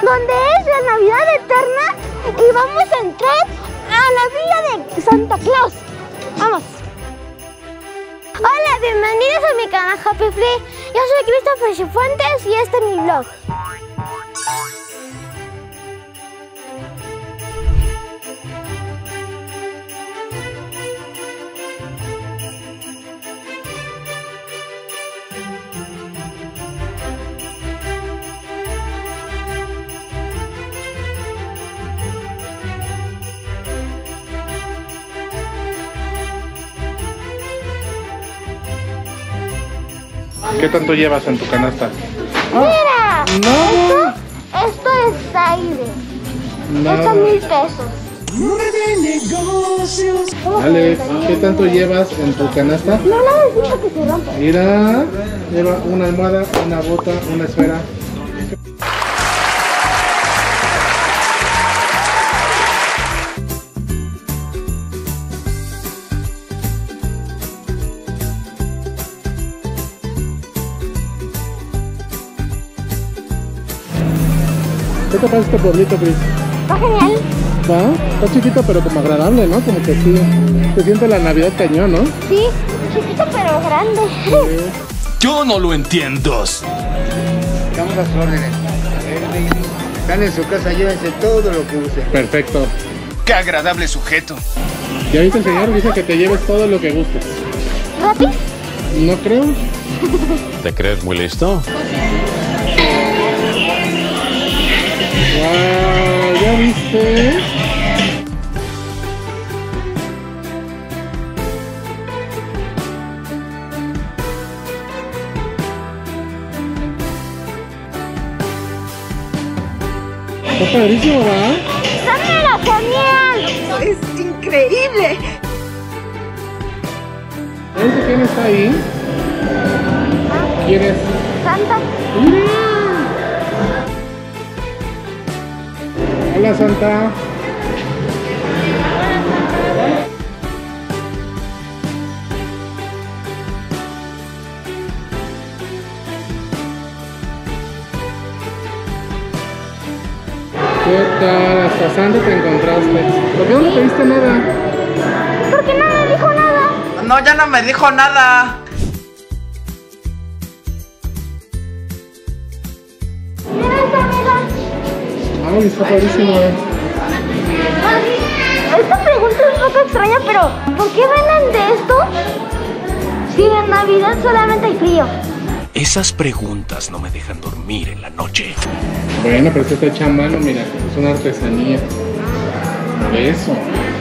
donde es la Navidad eterna y vamos a entrar a la villa de Santa Claus. Vamos. Hola, bienvenidos a mi canal Happy Free. Yo soy Christopher Cifuentes y este es mi vlog. ¿Qué tanto llevas en tu canasta? Mira, No. esto es aire. No. Estos 1000 pesos. Dale, ¿qué tanto llevas en tu canasta? No le dicho que se rompa. Mira, lleva una almohada, una bota, una esfera. ¿Qué te parece este pueblito, Cris? Está genial. ¿Va? Está chiquito pero como agradable, ¿no? Como que sí, se siente la Navidad cañón, ¿no? Sí, chiquito pero grande. Yo no lo entiendo. Estamos a sus órdenes. Están en su casa, llévense todo lo que usen. Perfecto. ¡Qué agradable sujeto! Ya viste, el señor dice que te lleves todo lo que gustes. ¿Gratis? No creo. ¿Te crees muy listo? Wow, ¿ya viste? Está padrísimo, ¿va? ¡Está mega genial! ¡Es increíble! ¿Sabes quién está ahí? ¿Quién es? Santa. ¡Mira! Hola, Santa. ¿Qué tal? Hasta Santa te encontraste. ¿Por qué no le pediste nada? Porque no me dijo nada. No, ya no me dijo nada. Mira esta amiga. Ay, está padrísimo. Esta pregunta es un poco extraña, pero ¿por qué venden de esto si en Navidad solamente hay frío? Esas preguntas no me dejan dormir en la noche. Bueno, pero esto está hecha a mano, mira, es una artesanía. Por eso.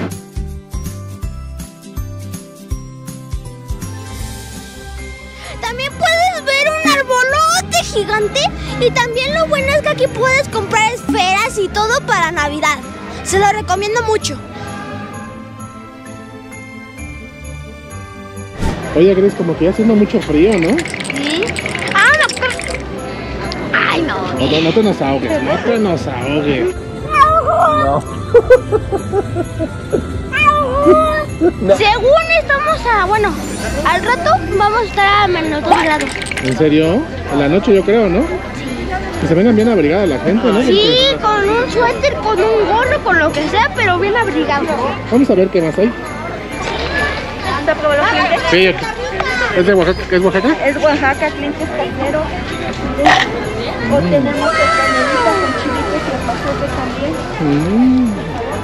También puedes ver un arbolote gigante y también lo bueno es que aquí puedes comprar esferas y todo para Navidad. Se lo recomiendo mucho. Oye, Gris, como que ya haciendo mucho frío, ¿no? ¿Sí? Ah, no, pero... Ay, no. No te nos ahogues, no te nos ahogues. Según estamos a... Bueno, al rato vamos a estar a menos 2 grados. ¿En serio? En la noche yo creo, ¿no? Que se vengan bien abrigada la gente, ¿no? Sí, con un suéter, con un gorro, con lo que sea, pero bien abrigado. Vamos a ver qué más hay. ¿Se probó los clientes? Sí, ¿es de Oaxaca? ¿Es Oaxaca? Es Oaxaca, clientes caseros. O tenemos panelitas con chilitos y pasote también.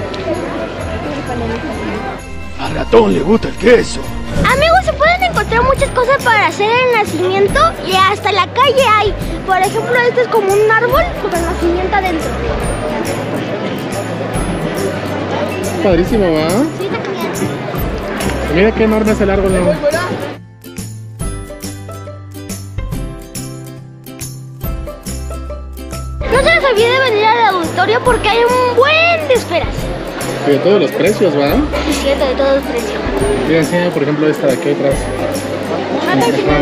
Al ratón le gusta el queso. Amigos, se pueden encontrar muchas cosas para hacer el nacimiento y hasta la calle hay. Por ejemplo, este es como un árbol con el nacimiento adentro. Padrísimo, ¿va? Sí, está genial. Mira qué enorme es el árbol, ¿no? No se les olvide venir al auditorio porque hay un buen de esperas. Y de todos los precios, ¿va? Es cierto, de todos los precios. Mira, enseña, por ejemplo, esta de aquí atrás. Acá al final.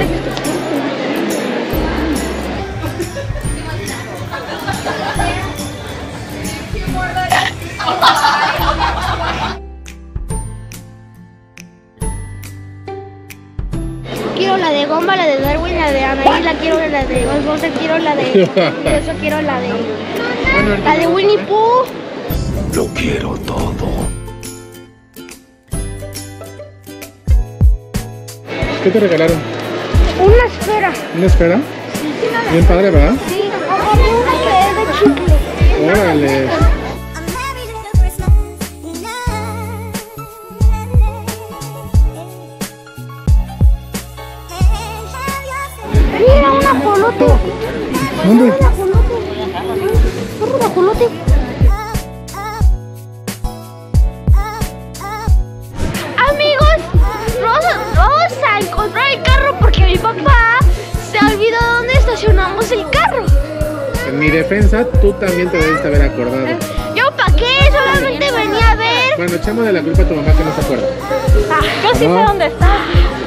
Quiero la de Gomba, la de Darwin, la de Anaí, la quiero la de Ghostbusters, quiero la de... Eso quiero la de... La de Winnie Pooh. Lo quiero todo. ¿Qué te regalaron? Una esfera. ¿Una esfera? Bien padre, ¿verdad? Sí, una que es de chicle. Órale. Mira, un ajolote. ¿Dónde? Un ajolote. Amigos, vamos a encontrar el carro porque mi papá se olvidó dónde estacionamos el carro. En mi defensa, tú también te debes haber acordado. ¿Yo para qué? Solamente venía a ver. Bueno, echémosle la culpa a tu mamá que no se acuerda. Yo sí sé ¿No? dónde está.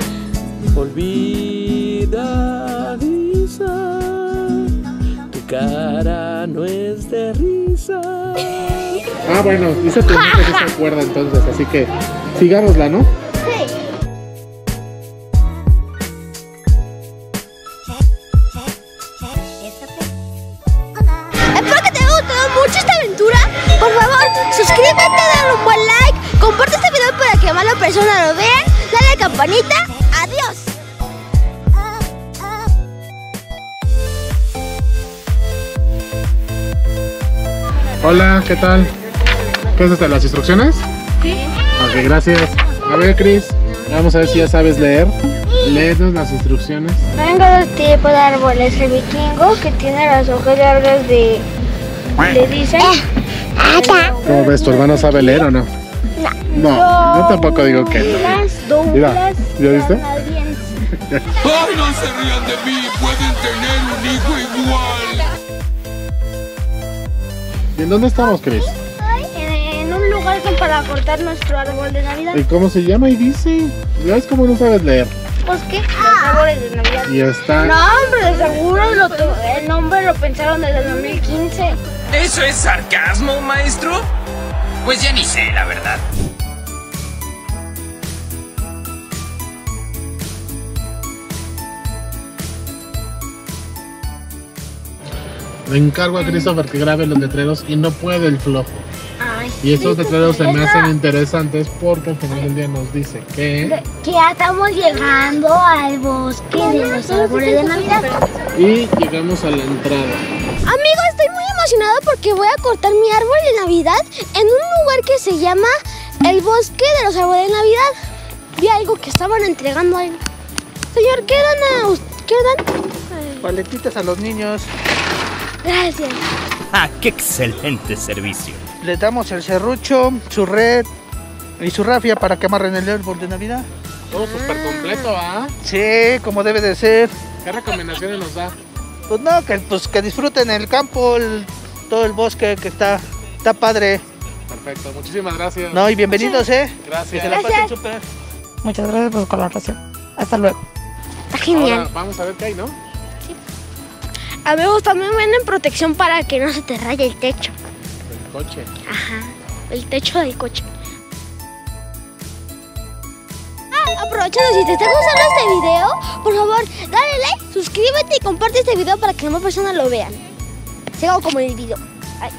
Olvidadiza, tu cara no es de risa. Ah, bueno, dice tu mamá que sí se acuerda entonces, así que sigámosla, ¿no? Sí. Espero que te haya gustado mucho esta aventura. Por favor, suscríbete, dale un buen like, comparte este video para que más personas lo vean, dale a la campanita. Adiós. Hola, ¿qué tal? ¿Qué es esto? ¿Las instrucciones? Sí. Ok, gracias. A ver, Cris, vamos a ver si ya sabes leer. Léenos las instrucciones. Vengo de este tipo de árboles, el vikingo que tiene las hojas largas de dicen. ¿Cómo ves? ¿Tu hermano sabe leer o no? No, yo tampoco digo que no. Mira, ¿ya viste? ¡Ay, no se rían de mí! ¡Pueden tener un hijo igual! ¿Y en dónde estamos, Cris? En un lugar para cortar nuestro árbol de Navidad. ¿Y cómo se llama? Y dice, ya ves cómo no sabes leer. Pues qué, los árboles de Navidad. Y está... No, hombre, de seguro el nombre lo pensaron desde el 2015. ¿Eso es sarcasmo, maestro? Pues ya ni sé, la verdad. Le encargo a Christopher que grabe los letreros y no puede el flojo. Ay, Y esos sí, letreros se me esa- hacen interesantes porque al final del día nos dice que... Que ya estamos llegando al bosque de los árboles de Navidad. Y llegamos a la entrada. Amigo, estoy muy emocionado porque voy a cortar mi árbol de Navidad en un lugar que se llama el bosque de los árboles de Navidad. Vi algo que estaban entregando ahí. Señor, ¿qué dan? ¿Qué dan? Paletitas a los niños. Gracias. ¡Ah, qué excelente servicio! Les damos el serrucho, su red y su rafia para que amarren el árbol de Navidad. Todo súper completo, ¿ah? Sí, como debe de ser. ¿Qué recomendaciones nos da? Pues no, que disfruten el campo, todo el bosque que está padre. Perfecto, muchísimas gracias. No, y bienvenidos, Que Gracias. se la pasen súper. Muchas gracias por su colaboración. Hasta luego. Está genial. Ahora vamos a ver qué hay, ¿no? Amigos, también venden protección para que no se te raye el techo. El coche. Ajá, el techo del coche. Aprovechando, si te está gustando este video, por favor, dale like, suscríbete y comparte este video para que más personas lo vean. Sigo como en el video. Ay.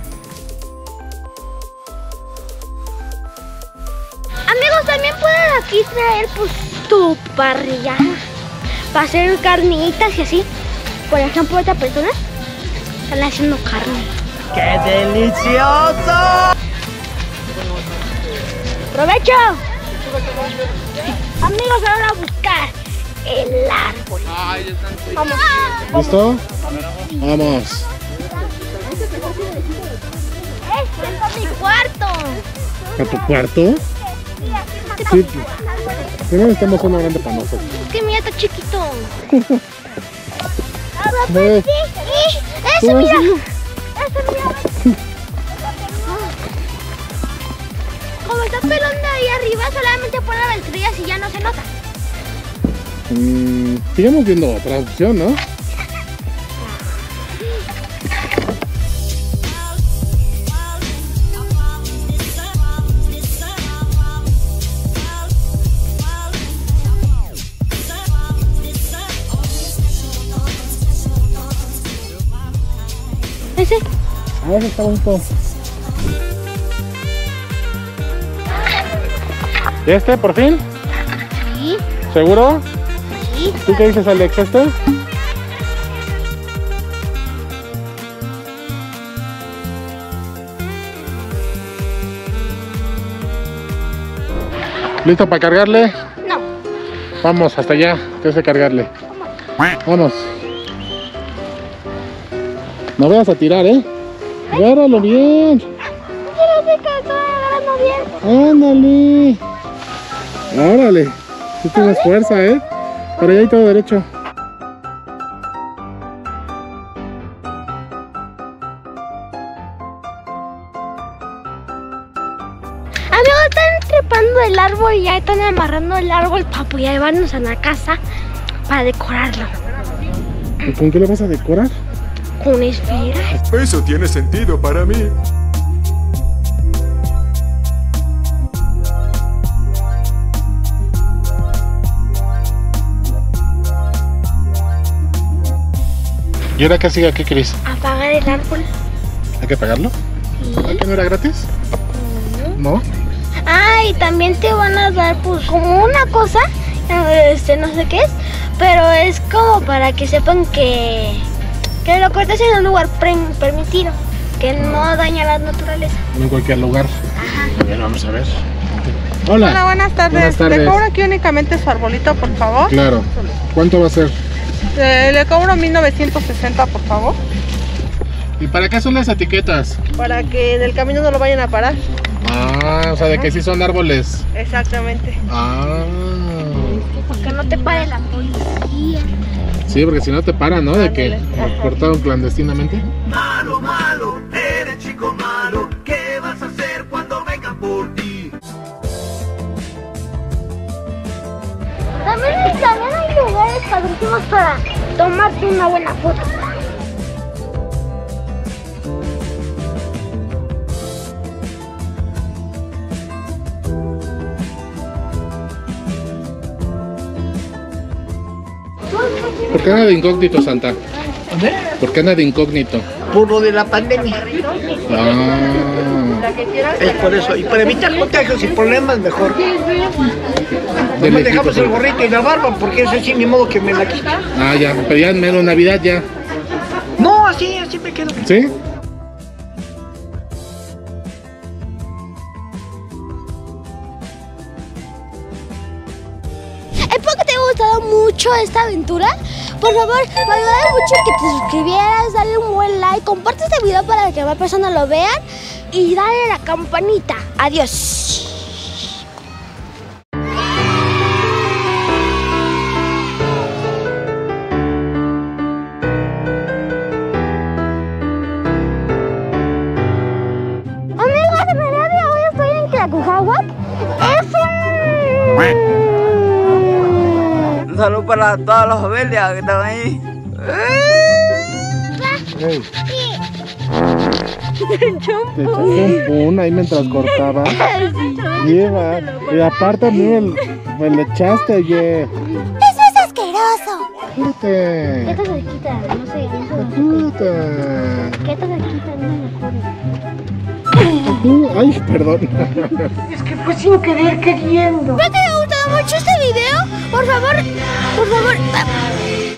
Amigos, también pueden aquí traer pues tu parrilla para hacer carnitas y así. Por ejemplo, esta persona están haciendo carne. ¡Qué delicioso! ¡Provecho! Amigos, ahora a buscar el árbol. Vamos. ¿Listo? Vamos. Este es mi cuarto. ¿A tu cuarto? Sí. Primero necesitamos uno grande para nosotros. Es que mira, está chiquito. Ve. ¡Ese, mira! ¡Ese, mira! Como está pelón de ahí arriba, solamente pone las estrellas y ya no se nota. Sigamos viendo otra opción, ¿no? ¿Ese? A ver, está bonito. ¿Este, por fin? Sí. ¿Seguro? Sí. ¿Tú qué dices, Alex? ¿Este? ¿Listo para cargarle? No. Vamos, hasta allá. Tienes que cargarle. Vamos. No vayas a tirar, ¿eh? Agárralo bien. Fíjate que estoy agarrando bien. Ándale. Órale. Sí tienes fuerza, ¿eh? Por allá hay todo derecho. Amigos, están trepando el árbol y ya están amarrando el árbol para llevarnos a la casa para decorarlo. ¿Y con qué lo vas a decorar? Con esferas. Eso tiene sentido para mí. ¿Y ahora qué sigue aquí, Cris? Apagar el árbol. ¿Hay que pagarlo? ¿Ah, que no era gratis? ¿No? Ah, y también te van a dar pues como una cosa, no sé qué es, pero es como para que sepan que lo cortes en un lugar permitido, que no daña la naturaleza. No en cualquier lugar. Ajá. A ver, vamos a ver. Hola. Hola, buenas tardes. Buenas tardes. Le cobro aquí únicamente su arbolito, por favor. Claro. ¿Cuánto va a ser? Le cobro 1960, por favor. ¿Y para qué son las etiquetas? Para que en el camino no lo vayan a parar. Ah, o sea, de que sí son árboles. Exactamente. Ah. Porque no te pare la policía. Sí, porque si no te paran, ¿no? De que lo cortaron clandestinamente. Malo, malo, eres chico malo. ¿Qué vas a hacer cuando vengan por ti? También hay lugares padrísimos para tomarte una buena foto. ¿Por qué anda de incógnito, Santa? ¿Dónde? ¿Por qué anda de incógnito? Por lo de la pandemia. Ah. Es por eso. Y para evitar contagios y problemas, mejor. De No lejito, dejamos el gorrito y la barba, porque eso sí, ni modo que me la quite. Ah, ya. Pero ya en mero Navidad ya. No, así me quedo. ¿Sí? Espero que te haya gustado mucho esta aventura. Por favor, me ayudaría mucho que te suscribieras, dale un buen like, comparte este video para que más personas lo vean y dale a la campanita. Adiós. Amigos, en el día de hoy estoy en Tlacojahuac. Es Un saludo para todas las familias que están ahí. Hey. Te echaste un pun ahí mientras cortaba. Lleva. Y aparte a mí me lo echaste, oye. ¡Eso es asqueroso! Apúrate. ¿Qué te quita? No sé, Apúrate. ¿Qué te quita? No me acuerdo. Ay, perdón. Es que fue sin querer queriendo. Espero que te haya gustado mucho este video. Por favor,